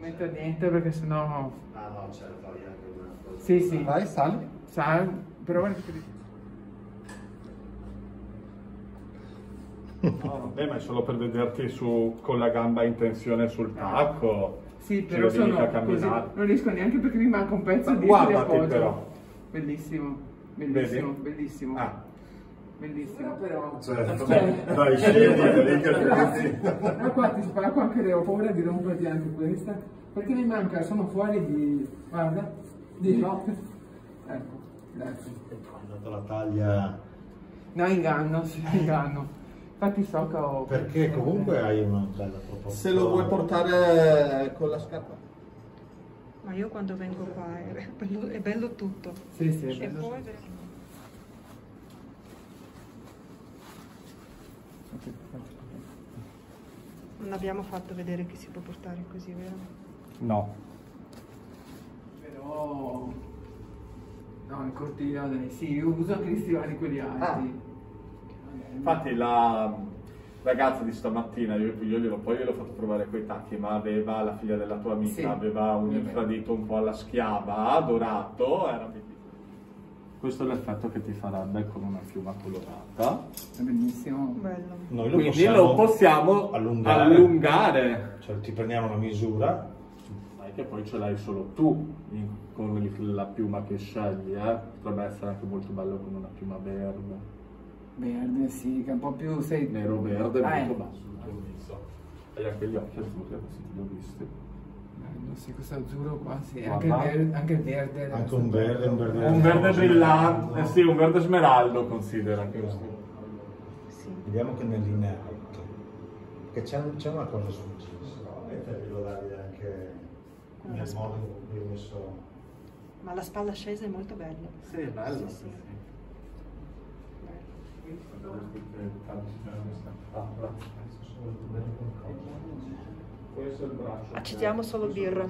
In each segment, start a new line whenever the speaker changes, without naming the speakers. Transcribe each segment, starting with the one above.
mettere niente perché sennò...
Ah no, certo, hai anche una cosa.
Sì, sì.
Vai, sali.
Sal, però guarda che...
No, vabbè, ma è solo per vederti su, con la gamba in tensione sul tacco.
Sì,
Ci
però
vedi mica
sono così,
camminare.
non riesco neanche perché mi manca un pezzo
Ma
di
guardati
appoggio.
però.
Bellissimo, bellissimo,
Vedi?
bellissimo.
Ah.
Bellissimo, però...
Certo, dai, scendi, lì che
Ma qua ti spacco anche le ho paura di romperti anche questa, perché mi manca, sono fuori di... guarda, di no. Ecco, grazie.
Hai dato la taglia.
No, inganno, sì, inganno. Infatti so che ho...
Perché comunque hai una bella proposta.
Se lo vuoi portare con la scarpa.
Ma io quando vengo qua è bello tutto.
Sì, sì, è
E
bello.
poi non abbiamo fatto vedere che si può portare così, vero?
No.
Però... no, in cortile, dai, sì, io uso anche gli stivali quelli alti.
Infatti la ragazza di stamattina, io poi gliel'ho fatto provare quei tacchi, ma aveva, la figlia della tua amica,
Sì.
aveva un infradito un po' alla schiava, dorato, era bellissimo. Questo è l'effetto che ti farebbe con una piuma colorata.
È bellissimo.
Bello.
Noi
Quindi lo possiamo allungare.
Cioè ti prendiamo la misura.
Sai che poi ce l'hai solo tu con la piuma che scegli, potrebbe essere anche molto bello con una piuma verde.
Verde, sì, che è un po' più... sei...
Nero verde,
Ah,
molto basso sul viso. Hai anche gli occhi azzurri, così li ho visti.
Bello, sì, questo azzurro qua, sì,
Guarda.
anche il verde.
Anche un verde, un verde.
Un verde brillante, sì, un verde smeraldo considera questo.
Sì.
Vediamo che nell'inetto. Perché c'è una cosa successa. Ve lo dai anche nel modo in cui ho messo.
Ma la spalla scesa è molto bella.
Sì, è bello.
Sì, sì.
Questo è il braccio.
Accettiamo solo birra.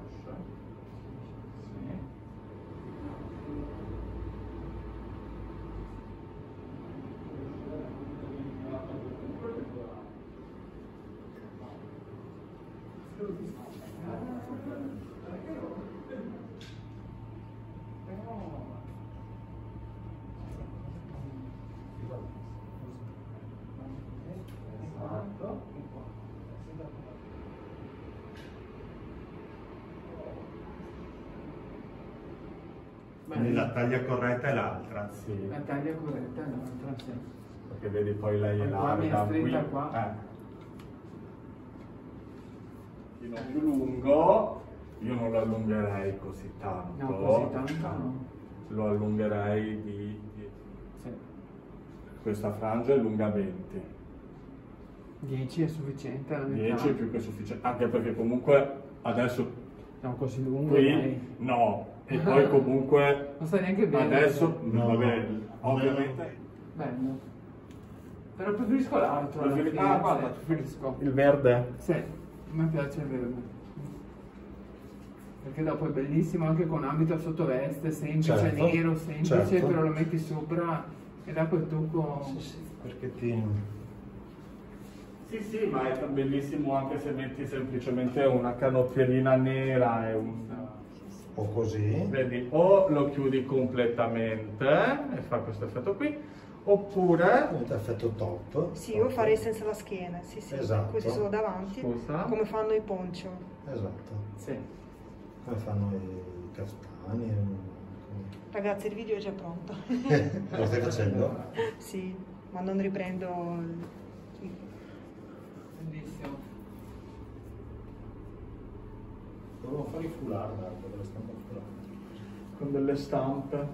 Quindi la taglia corretta è l'altra.
Sì,
La taglia corretta è l'altra, sì.
perché vedi poi lei è
Qua mi è
larga
stretta
qui.
qua.
Fino più lungo, io non lo allungherei così tanto.
No, così tanto no.
Lo allungherei di
Sì.
questa frangia è lunga 20.
10 è sufficiente la metà.
10 è più che sufficiente, anche perché comunque adesso
No, così lungo
qui
dai.
no, e poi comunque
Non sta neanche bene.
adesso
No.
va bene, ovviamente
Bello. Però preferisco l'altro. alla fine,
ah, guarda,
sì, preferisco.
il verde.
Sì, a me piace il verde. Perché dopo è bellissimo anche con abito a sottoveste, semplice,
Certo,
nero, semplice,
certo.
però lo metti sopra e dà quel tocco.
Sì, sì, perché ti.
Sì, sì, ma è bellissimo anche se metti semplicemente una canottierina nera e un...
O così.
Vedi, o lo chiudi completamente e fa questo effetto qui, oppure...
Questo effetto top.
Sì, io farei senza la schiena, sì, sì.
Esatto.
Così solo davanti,
Scusa?
come fanno i poncho.
Esatto.
Sì.
Come fanno i castani.
Ragazzi, il video è già pronto.
Lo stai facendo?
Sì, ma non riprendo.
Bellissimo.
Dovevo fare i foulard, delle stampe foulard.
Con delle stampe.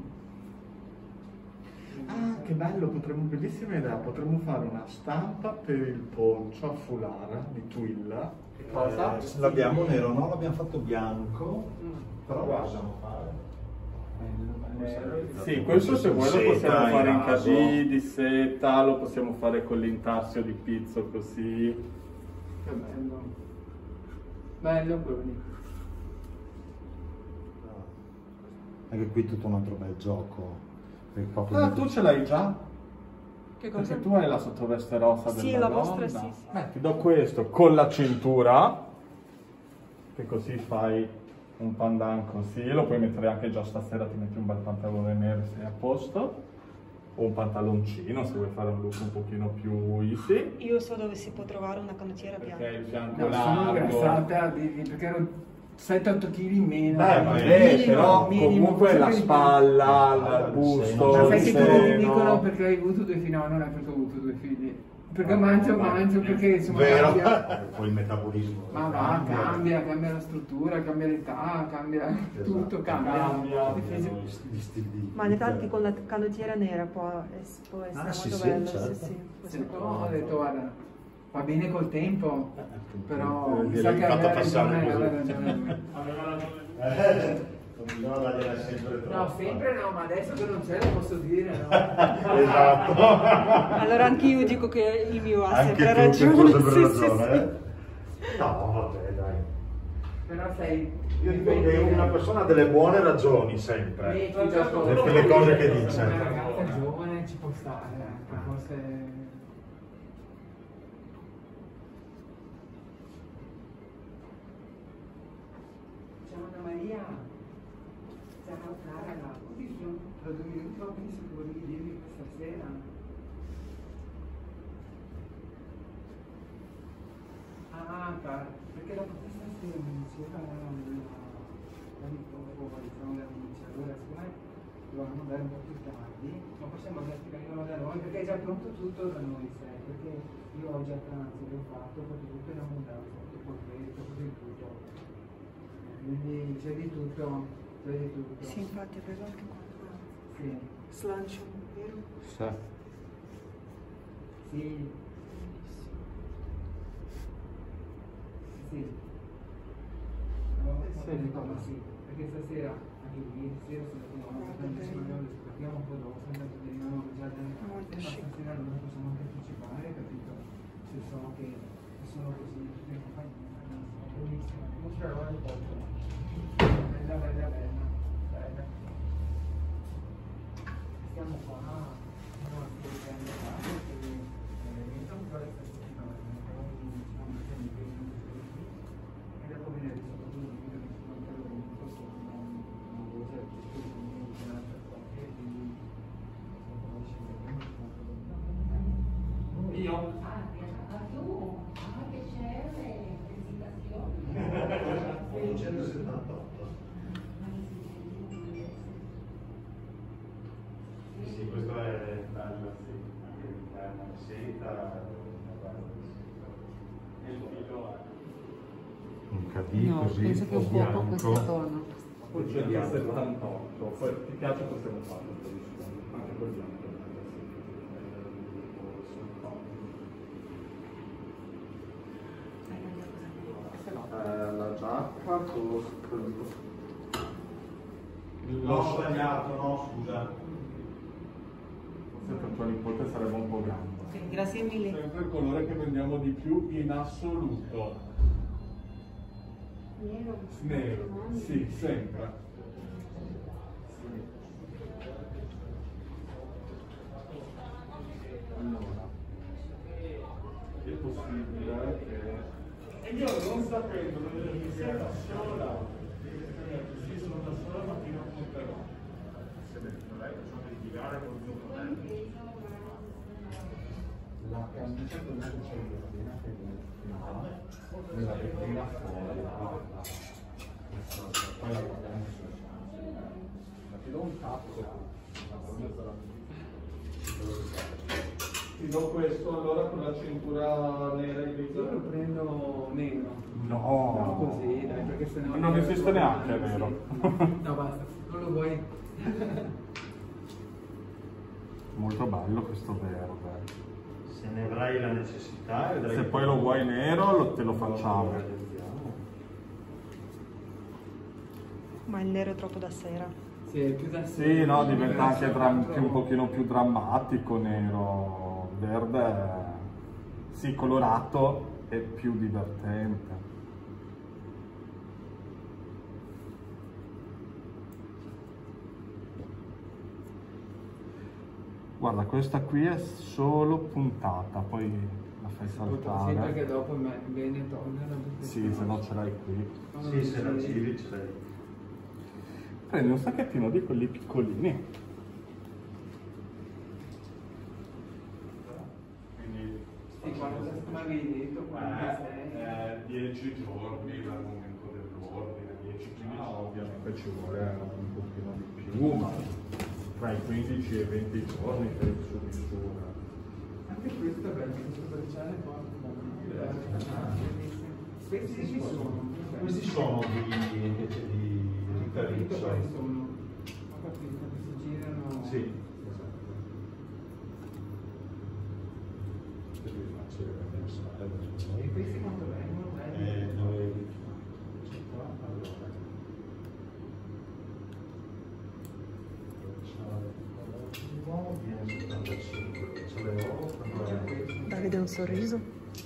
Ah, che bello, bellissima idea, potremmo fare una stampa per il poncio a foulard di Twilla. Che cosa?
L'abbiamo nero, no? L'abbiamo fatto bianco. Però lo possiamo fare.
Sì, questo se vuoi lo
Seta,
possiamo fare in
raso.
cadì, di seta, lo possiamo fare con l'intarsio di pizzo così.
Che bello. Bello Bruni.
Anche qui tutto un altro bel gioco. Perché proprio
Ah, tu ce l'hai già?
Che cosa?
Perché tu hai la sottoveste rosa
Sì,
della
la vostra
donna.
sì, sì.
Ti do questo con la cintura. che così fai un pandan così, lo puoi mettere anche già stasera, ti metti un bel pantalone nero e sei a posto, o un pantaloncino se vuoi fare un look un pochino più easy.
Io so dove si può trovare una canottiera bianca.
Perché il fianco
No, sono
largo.
ingrassata perché ero 7-8 kg in meno.
Ma però
minimo,
comunque la
sempre di più.
spalla, il busto,
Ma sai
il
che tutti mi dicono
seno.
perché hai avuto 2 figli? No, non è perché ho avuto 2 figli. Perché mangio perché insomma
Vero?
cambia.
Poi il metabolismo.
Ma va, cambia la struttura, cambia l'età, cambia tutto, cambia.
Gli stili.
Ma infatti con la canottiera nera può essere
Sì,
molto
sì,
bello.
certo.
Sì,
Sì,
sì.
però ho detto guarda, va bene col tempo, però mi
Gliel'hai
sa che
fatta
aveva
passare
ragione,
così.
aveva ragione.
Non bisogna dargliela sempre troppo.
No, sempre no, ma adesso che non c'è lo posso dire, no?
Esatto.
Allora anche io dico che il mio ha
Anche
sempre
tu, che tu
ragione.
hai sempre
Sì,
ragione,
sì,
eh? No, vabbè, dai.
Però sei...
Io dico che una persona ha delle buone ragioni sempre.
Per
le cose che dice.
Una ragazza giovane ci può stare, anche forse... Ciao Anna Maria, ciao Clara, così sono tra 2 minuti ho visto che volevi dirmi questa sera. Ah, perché dopo questa sera mi diceva la ritrovo, diciamo, la vice, allora siccome dovevamo andare un po' più tardi, ma possiamo andare da noi perché è già pronto tutto da noi, sai, perché io ho già pranzo, l'ho fatto tutto in abbondanza, ho fatto il così tutto. Quindi c'è di tutto, c'è di tutto.
Sì, infatti avevo anche qua.
Sì.
Slancio, vero?
Sì.
Sì. Sì. No, sì, perché stasera, anche ieri sera sono andato partiamo un po' dopo, sono andato a dire no, già
Molto
ma
chic.
stasera non possiamo anche anticipare, capito? Se so che sono così tutti in compagnia, bellissima, mostrerò le foto. Bella, bella, bella, bella. Stiamo qua, no, stiamo qua, perché iniziamo a fare questa settimana, però diciamo che mi vedono e dopo venerdì soprattutto mi vedono che sono ancora venuto con una voce che mi viene un'altra storia e quindi non conosce io?
Con 178. Sì, questo è bello, sì. Anche l'interno è seta. Un cadì
No,
così,
penso che
o
un po' questo
bianco.
tono.
Poi c'è il 78, poi ti piace possiamo farlo, anche quel bianco. La giacca
L'ho sbagliato, no, scusa.
forse per tua nipote sarebbe un po' grande.
Ok, grazie mille.
Sempre il colore che vendiamo di più in assoluto. Nero, sì, sempre. Allora, è possibile che... E io non sapendo che sia da sola, sì, sono da sola ma fino a punterò. Se dentro lei facciamo litigare con mio fratello. La camicia quella che c'è in vetrina che è nella vetrina fuori, poi la guardiamo su. Ma ti do un cazzo. Ti do questo allora con la cintura nera e grigia.
Io lo prendo nero.
No,
No, così, dai, perché sennò...
non esiste neanche nero.
No, basta, non lo vuoi.
Molto bello questo verde.
Se ne avrai la necessità, vedrai
Se
che
poi lo vuoi nero te lo facciamo.
Ma il nero è troppo da sera.
Sì, è più da
Sì, no, diventa anche un pochino più drammatico nero. Verde, sì, colorato e più divertente. Guarda, questa qui è solo puntata, poi la fai
Sì,
saltare.
perché dopo è bene toglierla.
Sì, se no ce l'hai qui.
Sì, se la giri ce l'hai.
Prendi un sacchettino di quelli piccolini. Quindi
Sì, quando stavi dentro, quando sei.
10 giorni dal momento dell'ordine, 10-15 ovviamente ci vuole un pochino di più, ma tra i 15 e i 20 giorni per il suo misura.
Anche questo è bello, questo bracciale qua. Questi ci sono.
Questi sono invece di
Capito
Calypso.
quali sono? Ho capito che si girano.
Sì, esatto.
E questi quanto vengono?
9 allora, viene 75, ce l'avevo
Davide un sorriso.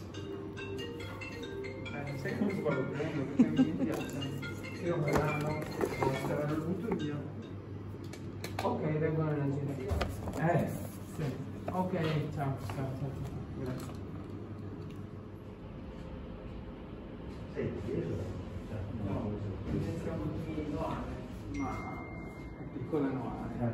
Sai come sguardo prendo? Perché mi piace. Io me l'hanno, saranno tutto io. Ok, dai, buona energia. Sì. Ok, ciao. Grazie.
sei teso?
No, siamo di Noale, ma piccola Noale.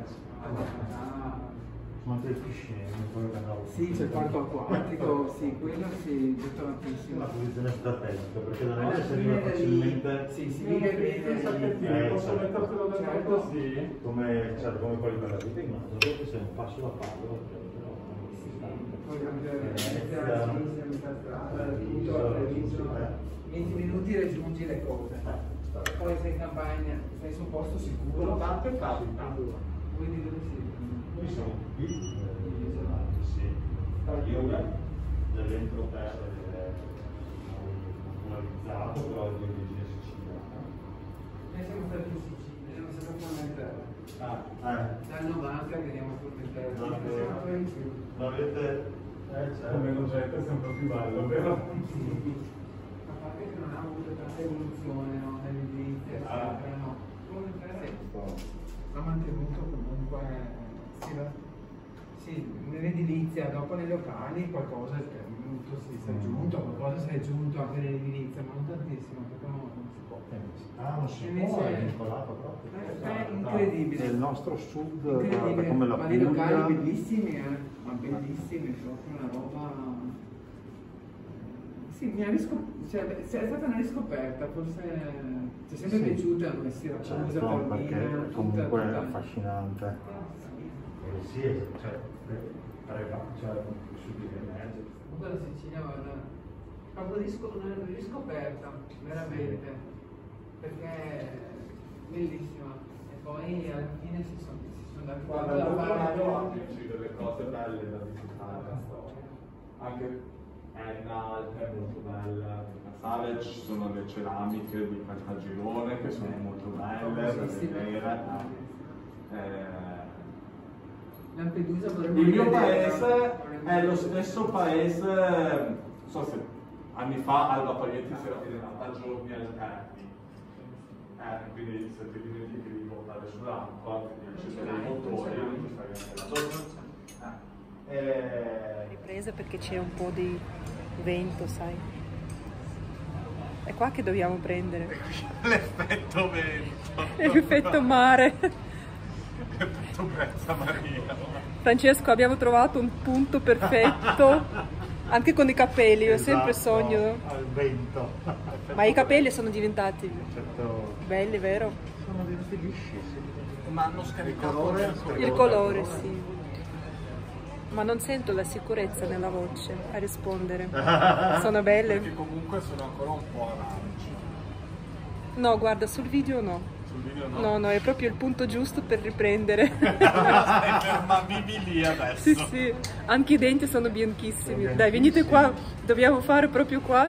Ma anche il piscine, quello che andavo.
Sì, c'è il parco acquatico, sì, quello sì,
È
gettonatissimo.
una posizione strategica, perché da noi si arriva facilmente
Sì, si vive bene.
Posso mettertelo dentro
Certo.
così?
come quelli per la vita in mano, perché se un passo da farlo,
Poi metà strada, tutto, 20 minuti raggiungi le cose. Poi sei in campagna, sei su un posto sicuro.
Tante capita.
Vuoi dire dove sei?
noi siamo qui, sì, io dell'entroterra popolarizzato, però di origine siciliana.
Noi siamo stati in Sicilia, non siamo a Formentera. Dal 90 che andiamo a Formentera,
No,
siamo ancora in più.
non avete...
Come non c'è, è sempre più bello, vero?
A parte che non ha avuto tanta evoluzione, no? Nell'edilizia, eccetera, no. Ha mantenuto comunque, sì, nell'edilizia, dopo nei locali qualcosa è venuto, sì, si è aggiunto, qualcosa si è aggiunto anche nell'edilizia, ma non tantissimo, perché non si può.
non si
Invece-
può, è vincolato proprio.
È incredibile.
Nel nostro sud,
Incredibile,
guarda, come la
ma dei locali
Puglia,
bellissimi, ma bellissimi, proprio una roba. Sì, cioè, è stata una riscoperta, forse ci è sempre
Sì.
piaciuta, noi si racconta
certo, perché comunque è
tutta.
affascinante.
Sì, cioè, su di me.
Comunque la Sicilia, guarda, proprio una riscoperta, veramente, perché è bellissima. E poi alla fine si sono dati
Guarda,
conto
ho
da fare.
trovato delle cose belle da visitare. Anche Enna è molto bella. A Sale ci sono le ceramiche di Caltagirone che sono molto belle,
Famosissime.
da vedere.
Lampedusa vorremmo
Il mio
rivederla.
paese è lo stesso paese, non so se anni fa Alba Paglietti si era filmata a giorni alterni. Quindi se ti dimentichi di portare sull'acqua, quindi ci sono i motori, non ti fai neanche la doccia.
Riprese perché c'è un po' di vento, sai. È qua che dobbiamo prendere.
L'effetto vento.
L'effetto mare.
L'effetto Brezza Maria.
Francesco, abbiamo trovato un punto perfetto, anche con i capelli, io sempre sogno.
Al vento.
Ma i capelli sono diventati
Certo.
belli, vero?
Sono venuti lisci, sì.
Ma hanno scaricato
Il colore, sì. Ma non sento la sicurezza nella voce a rispondere. Sono belle?
Perché comunque sono ancora un po' aranci.
No, guarda, sul video no.
Sul video no.
No, no, è proprio il punto giusto per riprendere.
Stai ferma, vivi lì adesso.
Sì, sì, anche i denti sono bianchissimi. Dai, venite qua, dobbiamo fare proprio qua.